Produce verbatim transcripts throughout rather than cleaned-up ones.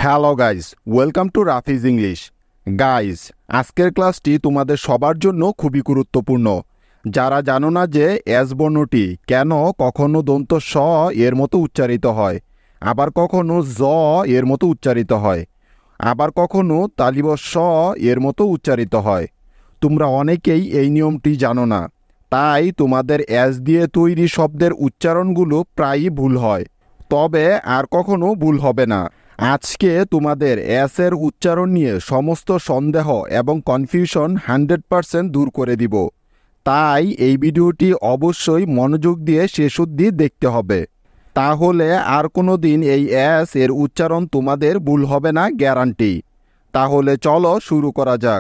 Hello guys, welcome to Rafiz English. Guys, আজকের ক্লাসটি তোমাদের সবার জন্য খুবই গুরুত্বপূর্ণ। যারা জানো না যে এস বর্ণটি কেন কখনো দন্ত স এর মতো উচ্চারিত হয়, আবার কখনো জ এর মতো উচ্চারিত হয়, আবার কখনো তালিব স এর মতো উচ্চারিত হয়, তোমরা অনেকেই এই নিয়মটি জানো না। তাই তোমাদের এস দিয়ে তৈরি শব্দের উচ্চারণগুলো প্রায়ই ভুল হয়, তবে আর কখনো ভুল হবে না। আজকে তোমাদের এস এর উচ্চারণ নিয়ে সমস্ত সন্দেহ এবং কনফিউশন হান্ড্রেড পারসেন্ট দূর করে দিব। তাই এই ভিডিওটি অবশ্যই মনোযোগ দিয়ে শেষ অবধি দেখতে হবে, তাহলে আর কোনো দিন এই এস এর উচ্চারণ তোমাদের ভুল হবে না, গ্যারান্টি। তাহলে চলো শুরু করা যাক।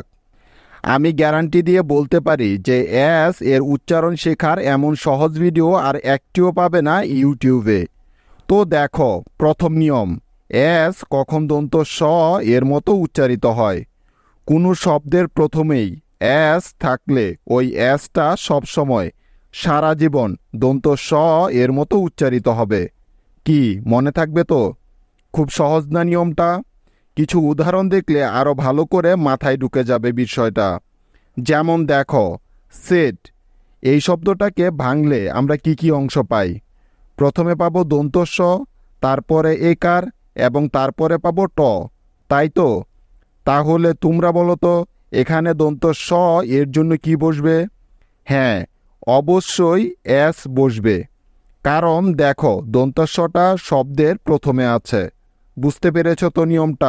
আমি গ্যারান্টি দিয়ে বলতে পারি যে এস এর উচ্চারণ শেখার এমন সহজ ভিডিও আর একটিও পাবে না ইউটিউবে। তো দেখো, প্রথম নিয়ম, এস কখন দন্ত স এর মতো উচ্চারিত হয়। কোনো শব্দের প্রথমেই এস থাকলে ওই এসটা সবসময় সারা জীবন দন্ত স এর মতো উচ্চারিত হবে। কি মনে থাকবে তো? খুব সহজ না নিয়মটা? কিছু উদাহরণ দেখলে আরও ভালো করে মাথায় ঢুকে যাবে বিষয়টা। যেমন দেখো, সেট এই শব্দটাকে ভাঙলে আমরা কি কি অংশ পাই? প্রথমে পাবো দন্ত স, তারপরে একার এবং তারপরে পাবো ট, তাই তো? তাহলে তোমরা বলো তো, এখানে দন্ত স এর জন্য কি বসবে? হ্যাঁ, অবশ্যই এস বসবে, কারণ দেখো দন্ত সটা শব্দের প্রথমে আছে। বুঝতে পেরেছ তো নিয়মটা?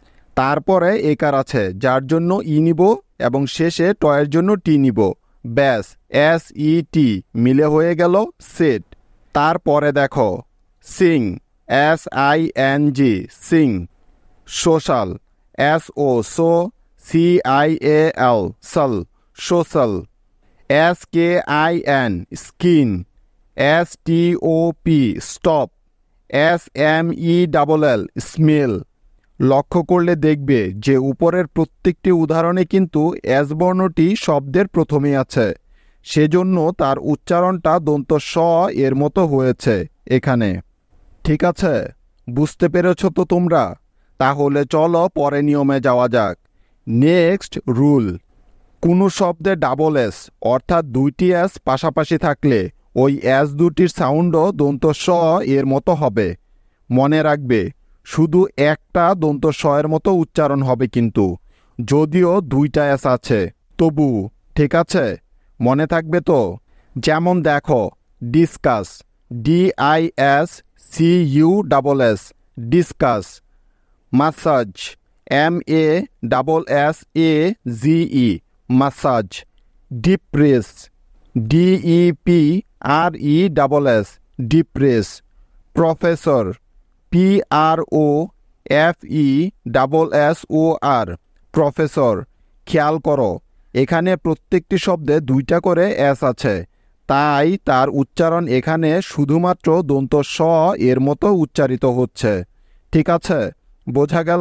তারপরে একার আছে, যার জন্য ই নিব এবং শেষে ট এর জন্য টি নিব। ব্যাস, এস ই টি মিলে হয়ে গেল সেট। তারপরে দেখো, sing, S I N G, sing. Social, S O so, C I A L, sol, social. S K I N, skin. S T O P, stop. S M E double L, smell. লক্ষ্য করলে দেখবে যে উপরের প্রত্যেকটি উদাহরণে কিন্তু S বর্ণটি শব্দের প্রথমেই আছে, সেজন্য তার উচ্চারণটা দন্ত স এর মতো হয়েছে এখানে। ঠিক আছে, বুঝতে পেরেছ তো তোমরা? তাহলে চলো পরে নিয়মে যাওয়া যাক। নেক্সট রুল, কোনো শব্দে ডাবল এস অর্থাৎ দুইটি এস পাশাপাশি থাকলে ওই এস দুটির সাউন্ডও দন্ত স এর মতো হবে। মনে রাখবে, শুধু একটা দন্ত স এর মতো উচ্চারণ হবে কিন্তু, যদিও দুইটা এস আছে তবু। ঠিক আছে, মনে থাকবে তো? যেমন দেখো, discuss, D I S C U double S, discuss. Massage, M A double S A G E, massage. Depress, D E P R E double S, depress. Professor, P R O F E double S O R, professor. খেয়াল করো, এখানে প্রত্যেকটি শব্দে দুইটা করে S আছে, তাই তার উচ্চারণ এখানে শুধুমাত্র দন্ত স এর মতো উচ্চারিত হচ্ছে। ঠিক আছে, বোঝা গেল?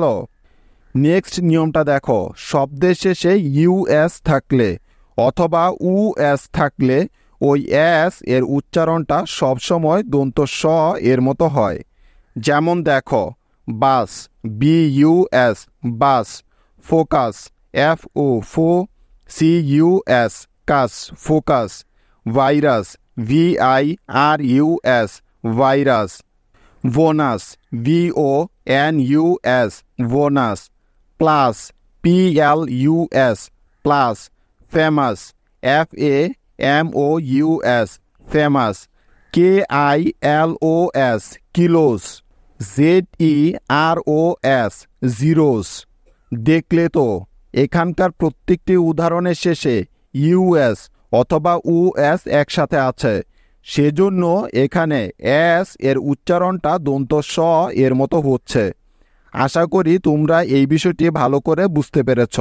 নেক্সট নিয়মটা দেখো, শব্দের শেষে ইউ এস থাকলে অথবা উ এস থাকলে ওই এস এর উচ্চারণটা সবসময় দন্ত স এর মতো হয়। যেমন দেখো, bus, B U S, bus. Focus, F O fo, C U S, cus, focus. Virus, V I R U S, virus. Bonus, V O N U S, bonus. Plus, P L U S, plus. Famous, F A M O U S, famous. K I L O S, kilos. Z E R O S, zeros. দেখলে তো, এখানকার প্রত্যেকটি উদাহরণের শেষে US অথবা উ S একসাথে আছে, সেজন্য এখানে এস এর উচ্চারণটা দন্ত স এর মতো হচ্ছে। আশা করি তোমরা এই বিষয়টি ভালো করে বুঝতে পেরেছ।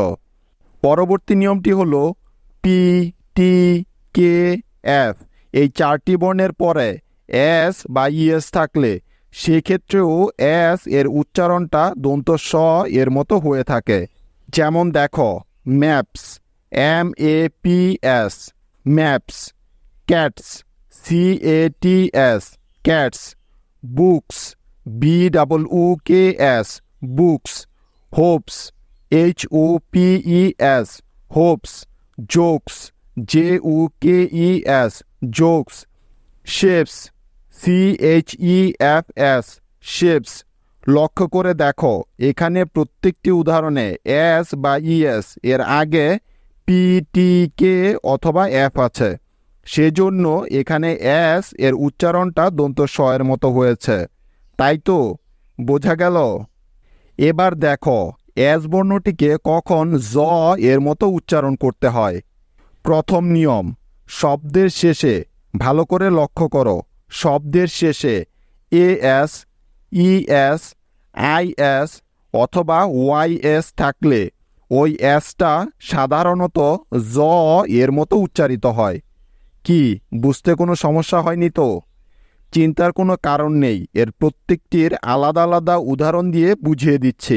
পরবর্তী নিয়মটি হলো পি, টি, কে, এফ এই চারটি বর্ণের পরে এস বা ইএস থাকলে সেক্ষেত্রেও এস এর উচ্চারণটা দন্ত স এর মতো হয়ে থাকে। যেমন দেখো, maps, M A P S, maps. Cats, C A T S, cats. Books, B double O K S, books, hopes, H O P E S, hopes, jokes, J O K E S, jokes, shapes, C H E F S, shapes. লক্ষ্য করে দেখো এখানে প্রত্যেকটি উদাহরণে S বা ES এর আগে P, টি, কে অথবা এফ আছে, সেজন্য এখানে এস এর উচ্চারণটা দন্ত স এর মতো হয়েছে, তাই তো? বোঝা গেল? এবার দেখো এস বর্ণটিকে কখন জ এর মতো উচ্চারণ করতে হয়। প্রথম নিয়ম, শব্দের শেষে, ভালো করে লক্ষ্য করো, শব্দের শেষে A S, E S, I S অথবা ওয়াই এস থাকলে ওই এসটা সাধারণত জ এর মতো উচ্চারিত হয়। কি বুঝতে কোনো সমস্যা হয়নি তো? চিন্তার কোনো কারণ নেই, এর প্রত্যেকটির আলাদা আলাদা উদাহরণ দিয়ে বুঝিয়ে দিচ্ছি।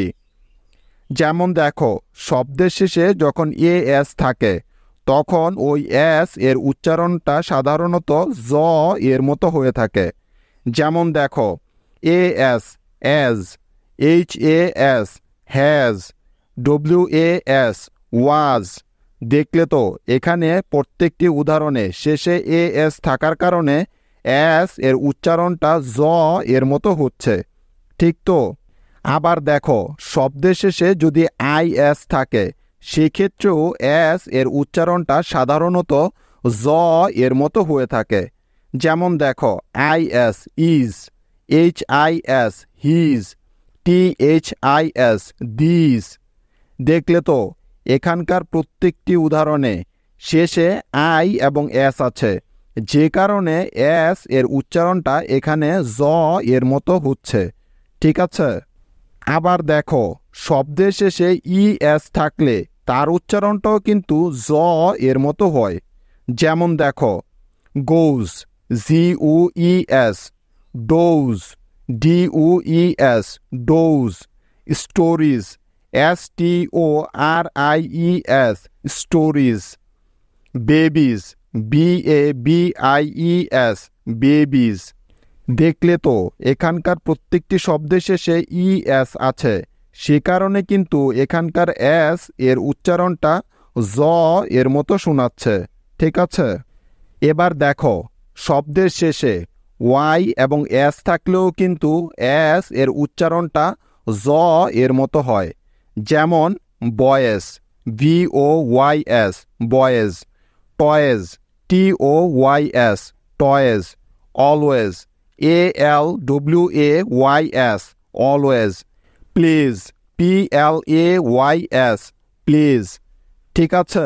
যেমন দেখো, শব্দের শেষে যখন এ এস থাকে তখন ওই এস এর উচ্চারণটা সাধারণত জ এর মতো হয়ে থাকে। যেমন দেখো, A S as, H A S has, W A S was. দেখলে তো এখানে প্রত্যেকটি উদাহরণে শেষে এ এস থাকার কারণে এস এর উচ্চারণটা জ এর মতো হচ্ছে, ঠিক তো? আবার দেখো, শব্দের শেষে যদি আই এস থাকে সেক্ষেত্রেও এস এর উচ্চারণটা সাধারণত জ এর মতো হয়ে থাকে। যেমন দেখো, I S is, H I S his, T H I S this. দেখলে তো এখানকার প্রত্যেকটি উদাহরণে শেষে আই এবং এস আছে, যে কারণে এস এর উচ্চারণটা এখানে জ এর মতো হচ্ছে, ঠিক আছে? আবার দেখো, শব্দের শেষে ই এস থাকলে তার উচ্চারণটাও কিন্তু জ এর মতো হয়। যেমন দেখো, goes, G O E S, does, D O E S does, stories, S T O R I E S stories, babies, B A B I E S babies. দেখলে তো এখানকার প্রত্যেকটি শব্দের শেষে ই এস আছে, সে কারণে কিন্তু এখানকার এস এর উচ্চারণটা জ এর মতো শোনাচ্ছে, ঠিক আছে? এবার দেখো, শব্দের শেষে ওয়াই এবং এস থাকলেও কিন্তু এস এর উচ্চারণটা জ এর মতো হয়। যেমন boys, B O Y S boys, toys, T O Y S toys, always, A L W A Y S always, plays, P L A Y S plays. ঠিক আছে?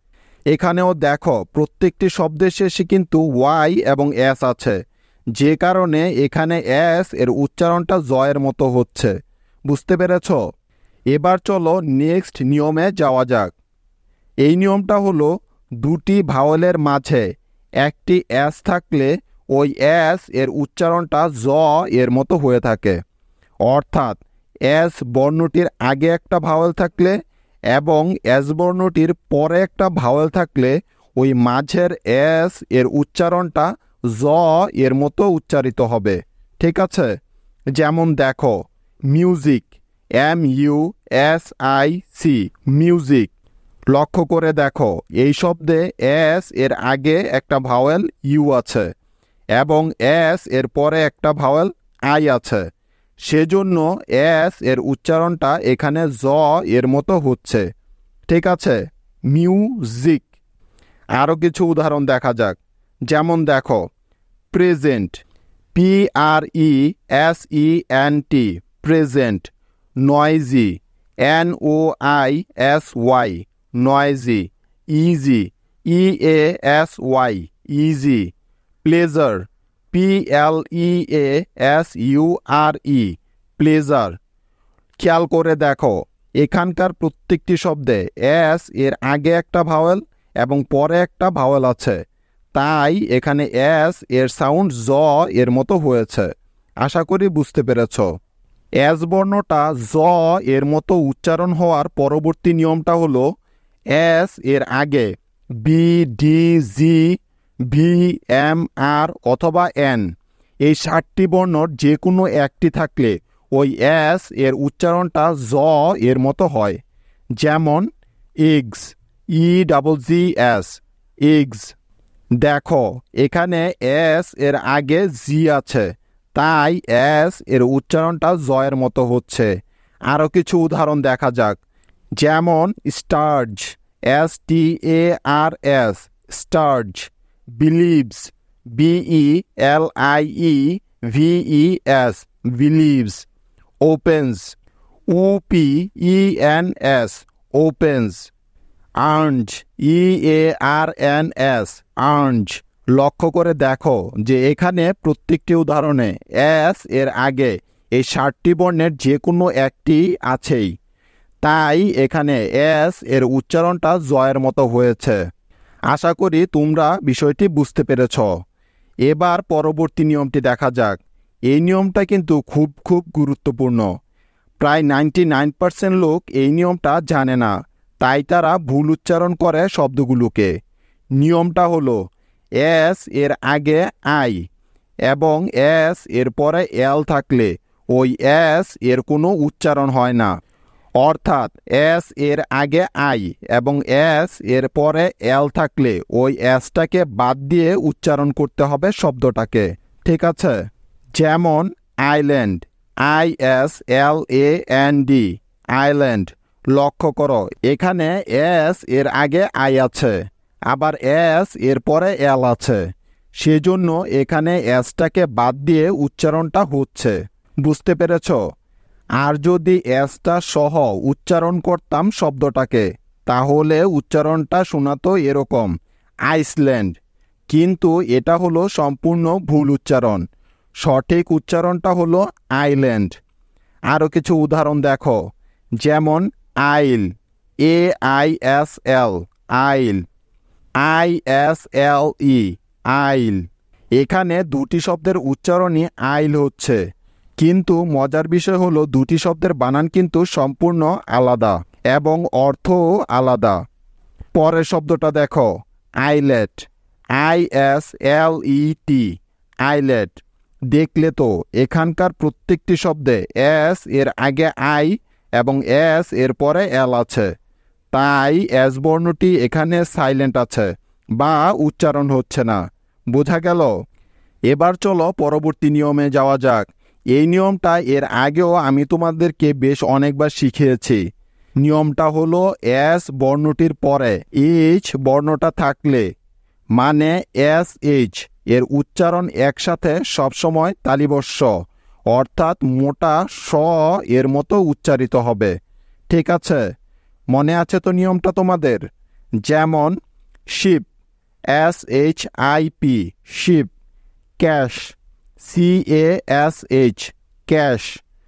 এখানেও দেখো প্রত্যেকটি শব্দের শেষে কিন্তু ওয়াই এবং এস আছে, যে কারণে এখানে এস এর উচ্চারণটা জয়ের মতো হচ্ছে। বুঝতে পেরেছ? এবার চলো নেক্সট নিয়মে যাওয়া যাক। এই নিয়মটা হলো, দুটি ভাওয়েলের মাঝে একটি এস থাকলে ওই এস এর উচ্চারণটা জ এর মতো হয়ে থাকে। অর্থাৎ এস বর্ণটির আগে একটা ভাওয়েল থাকলে এবং এস বর্ণটির পরে একটা ভাওয়েল থাকলে ওই মাঝের এস এর উচ্চারণটা জ এর মতো উচ্চারিত হবে। ঠিক আছে? যেমন দেখো, music, M U S I C music. লক্ষ্য করে দেখো, এই শব্দে এস এর আগে একটা ভাওয়েল ইউ আছে এবং এস এর পরে একটা ভাওয়েল আই আছে, সেজন্য এস এর উচ্চারণটা এখানে জ এর মতো হচ্ছে। ঠিক আছে? মিউজিক। আরও কিছু উদাহরণ দেখা যাক। যেমন দেখো, present, P R E S E N T present, noisy, N O I S Y noisy, easy, E A S Y easy, pleasure, P L E A S U R E pleasure. খেয়াল করে দেখো, এখানকার প্রত্যেকটি শব্দে S এর আগে একটা vowel এবং পরে একটা ভাওয়েল আছে, তাই এখানে এস এর সাউন্ড জ এর মতো হয়েছে। আশা করি বুঝতে পেরেছ। এস বর্ণটা জ এর মতো উচ্চারণ হওয়ার পরবর্তী নিয়মটা হলো, এস এর আগে B, D, G, V, M, R অথবা এন এই ষাটটি বর্ণর যে কোনো একটি থাকলে ওই এস এর উচ্চারণটা জ এর মতো হয়। যেমন eggs, E double G S, eggs. দেখো এখানে এস এর আগে জি আছে, তাই এস এর উচ্চারণটা জয়ের মতো হচ্ছে। আরও কিছু উদাহরণ দেখা যাক। যেমন stars, S T A R S, stars. Believes, B L I E V S, believes. Opens, O P E N S, opens. Earns, E A R N S, earns. লক্ষ্য করে দেখো যে এখানে প্রত্যেকটি উদাহরণে এস এর আগে এই ষাটটি বর্ণের যে কোনো একটি আছেই, তাই এখানে এস এর উচ্চারণটা জয়ের মতো হয়েছে। আশা করি তোমরা বিষয়টি বুঝতে পেরেছ। এবার পরবর্তী নিয়মটি দেখা যাক। এই নিয়মটা কিন্তু খুব খুব গুরুত্বপূর্ণ। প্রায় নাইনটি নাইন পার্সেন্ট লোক এই নিয়মটা জানে না, তাই তারা ভুল উচ্চারণ করে শব্দগুলোকে। নিয়মটা হলো এস এর আগে আই এবং এস এর পরে এল থাকলে ওই এস এর কোনো উচ্চারণ হয় না। অর্থাৎ এস এর আগে আই এবং এস এর পরে এল থাকলে ওই এসটাকে বাদ দিয়ে উচ্চারণ করতে হবে শব্দটাকে, ঠিক আছে? যেমন island, I S L A N D, island. লক্ষ্য করো এখানে এস এর আগে আই আছে, আবার এস এর পরে এল আছে, সেজন্য এখানে এসটাকে বাদ দিয়ে উচ্চারণটা হচ্ছে। বুঝতে পেরেছ? আর যদি এসটা সহ উচ্চারণ করতাম শব্দটাকে, তাহলে উচ্চারণটা শোনাতো এরকম, আইসল্যান্ড। কিন্তু এটা হলো সম্পূর্ণ ভুল উচ্চারণ। সঠিক উচ্চারণটা হলো আইল্যান্ড। আরও কিছু উদাহরণ দেখো। যেমন আইল, এ আই এস এল, আইল। আই এস এল ই, আইল। এখানে দুটি শব্দের উচ্চারণই আইল হচ্ছে, কিন্তু মজার বিষয় হলো দুটি শব্দের বানান কিন্তু সম্পূর্ণ আলাদা এবং অর্থও আলাদা। পরের শব্দটা দেখো, islet, I S L E T, islet. দেখলে তো এখানকার প্রত্যেকটি শব্দে এস এর আগে আই এবং এস এর পরে এল আছে, তাই এস বর্ণটি এখানে সাইলেন্ট আছে বা উচ্চারণ হচ্ছে না। বোঝা গেল? এবার চলো পরবর্তী নিয়মে যাওয়া যাক। এই নিয়মটা এর আগেও আমি তোমাদেরকে বেশ অনেকবার শিখিয়েছি। নিয়মটা হলো এস বর্ণটির পরে এইচ বর্ণটা থাকলে, মানে এস এইচ এর উচ্চারণ একসাথে সবসময় তালিবস্য, অর্থাৎ মোটা স এর মতো উচ্চারিত হবে। ঠিক আছে? মনে আছে তো নিয়মটা তোমাদের? যেমন ship, S H I P, ship. Cash, C A S H, cash.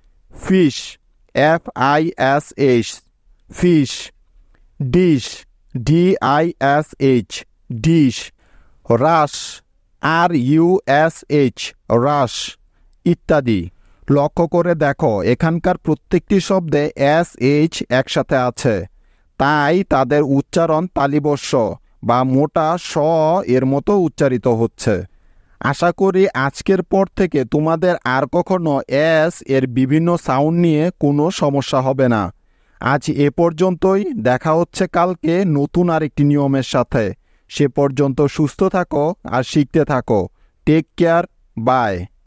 Fish, F I S H, fish. Dish, D I S H, dish. Rush, R U S H, rush, ইত্যাদি। লক্ষ্য করে দেখো এখানকার প্রত্যেকটি শব্দে এস এইচ একসাথে আছে, তাই তাদের উচ্চারণ তালিবস্য বা মোটা স এর মতো উচ্চারিত হচ্ছে। আশা করি আজকের পর থেকে তোমাদের আর কখনো এস এর বিভিন্ন সাউন্ড নিয়ে কোনো সমস্যা হবে না। আজ এ পর্যন্তই। দেখা হচ্ছে কালকে নতুন আরেকটি নিয়মের সাথে। সে পর্যন্ত সুস্থ থাকো আর শিখতে থাকো। Take care, by.